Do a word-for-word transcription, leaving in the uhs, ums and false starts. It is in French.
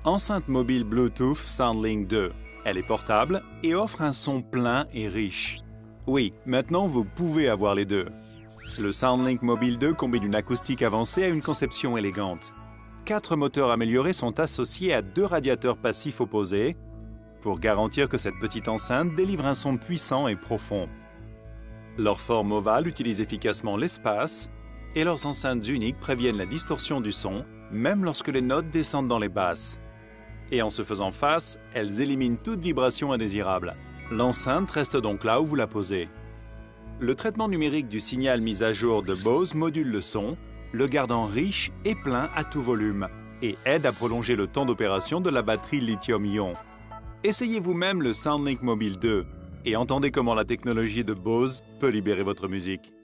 Enceinte mobile Bluetooth SoundLink deux. Elle est portable et offre un son plein et riche. Oui, maintenant vous pouvez avoir les deux. Le SoundLink Mobile deux combine une acoustique avancée à une conception élégante. Quatre moteurs améliorés sont associés à deux radiateurs passifs opposés pour garantir que cette petite enceinte délivre un son puissant et profond. Leur forme ovale utilise efficacement l'espace et leurs enceintes uniques préviennent la distorsion du son, même lorsque les notes descendent dans les basses. Et en se faisant face, elles éliminent toute vibration indésirable. L'enceinte reste donc là où vous la posez. Le traitement numérique du signal mis à jour de Bose module le son, le gardant riche et plein à tout volume, et aide à prolonger le temps d'opération de la batterie lithium-ion. Essayez vous-même le SoundLink Mobile deux et entendez comment la technologie de Bose peut libérer votre musique.